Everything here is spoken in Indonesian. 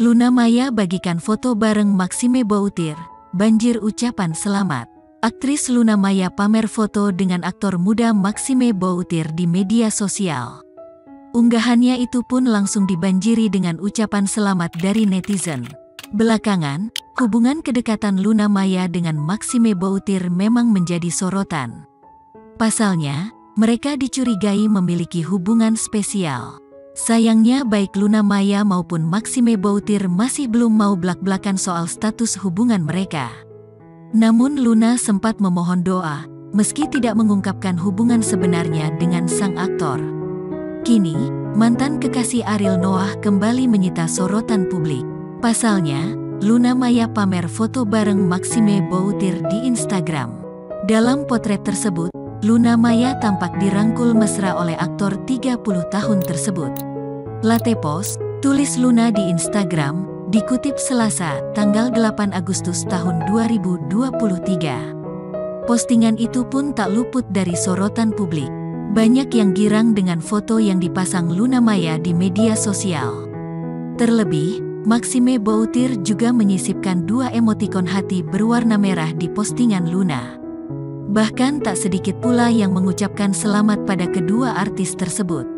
Luna Maya bagikan foto bareng Maxime Boutir, banjir ucapan selamat. Aktris Luna Maya pamer foto dengan aktor muda Maxime Boutir di media sosial. Unggahannya itu pun langsung dibanjiri dengan ucapan selamat dari netizen. Belakangan, hubungan kedekatan Luna Maya dengan Maxime Boutir memang menjadi sorotan. Pasalnya, mereka dicurigai memiliki hubungan spesial. Sayangnya baik Luna Maya maupun Maxime Boutir masih belum mau blak-blakan soal status hubungan mereka. Namun Luna sempat memohon doa, meski tidak mengungkapkan hubungan sebenarnya dengan sang aktor. Kini, mantan kekasih Ariel Noah kembali menyita sorotan publik. Pasalnya, Luna Maya pamer foto bareng Maxime Boutir di Instagram. Dalam potret tersebut, Luna Maya tampak dirangkul mesra oleh aktor 30 tahun tersebut. Latte Post, tulis Luna di Instagram, dikutip Selasa, tanggal 8 Agustus tahun 2023. Postingan itu pun tak luput dari sorotan publik. Banyak yang girang dengan foto yang dipasang Luna Maya di media sosial. Terlebih, Maxime Boutir juga menyisipkan 2 emotikon hati berwarna merah di postingan Luna. Bahkan tak sedikit pula yang mengucapkan selamat pada kedua artis tersebut.